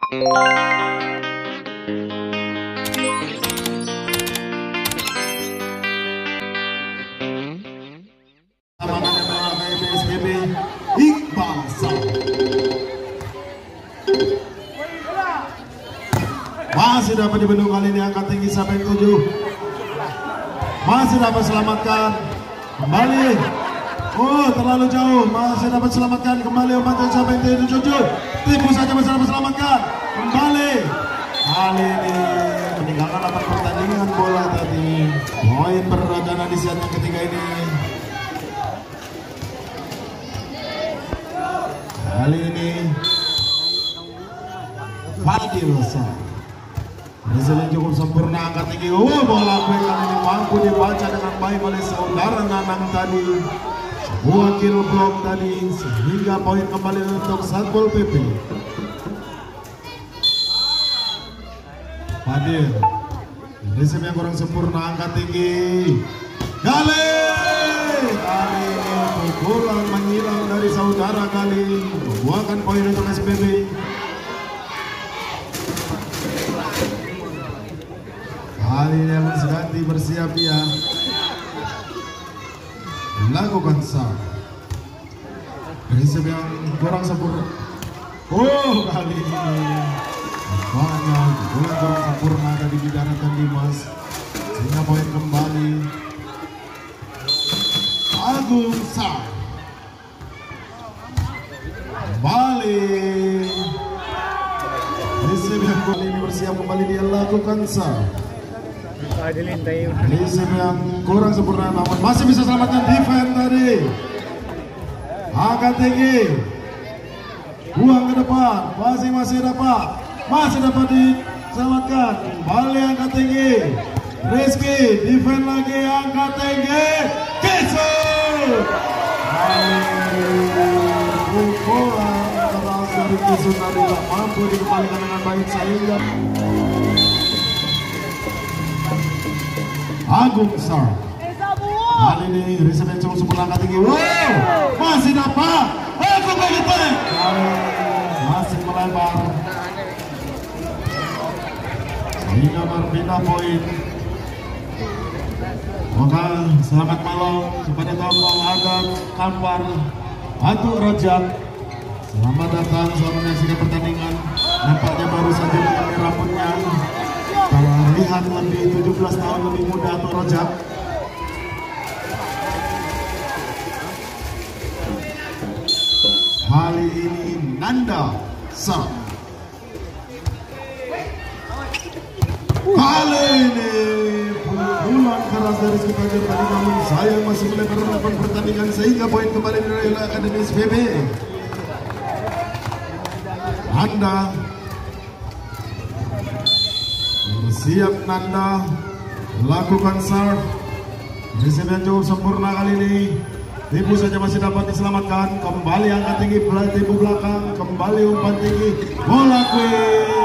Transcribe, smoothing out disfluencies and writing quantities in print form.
PSBB Iqbal Sar. Masih dapat dibendung kali ini angkat tinggi sampai 7. Masih dapat selamatkan kembali. Oh, terlalu jauh. Masih dapat selamatkan kembali umpan sampai 7. Tipu saja masih dapat selamatkan kembali. Kali ini meninggalkan lapangan pertandingan bola tadi. Poin perdana di set yang ketiga ini. Kali ini Fadil Sar. Hasilnya cukup sempurna, angkat tinggi. Oh, bola kali ini mampu dibaca dengan baik oleh saudara Nanang tadi. Sebuah kill block tadi sehingga poin kembali untuk Satpol PP. Fadil, receive yang kurang sempurna, angkat tinggi. Kali ini pukulan menghilang dari saudara kali, membuahkan poin untuk SPB. Kali ini harus ganti, bersiap dia. Lakukan sah. Receive yang kurang sempurna. Oh, kali ini banyak kurang sempurna dari daratan Dimas, sehingga poin kembali Agung Sar. Kembali receive yang kali ini bersiap kembali dia lakukan sah. Receive yang kurang sempurna namun masih bisa selamatkan defense tadi. Angkat tinggi, buang ke depan, masih dapat diselamatkan. Kembali angkat tinggi, Rizky defense lagi, angkat tinggi, Kisu. Pukulan keras dari Kisu tadi tak mampu dikembalikan dengan baik sehingga Agung Sar. Kali ini receive yang cukup sempurna, angkat tinggi. Wow, masih dapat. Masih melebar sehingga berpindah poin. Maka selamat malam kepada tokoh adat Kampar Batu Rojak. Selamat datang, selamat menyaksikan pertandingan. Nampaknya baru saja mengambil rambutnya. Kalau lihat lebih 17 tahun lebih muda atau Rojak. Kali ini Nanda Sar. Kali ini pukulan keras dari sekitar tadi namun sayang masih melebar lapangan pertandingan sehingga poin kembali dari Akademi SPB. Nanda bersiap, Nanda lakukan serve. Receive yang cukup sempurna kali ini. Tipu saja masih dapat diselamatkan. Kembali angkat tinggi, tipu belakang, kembali umpan tinggi, bola queen.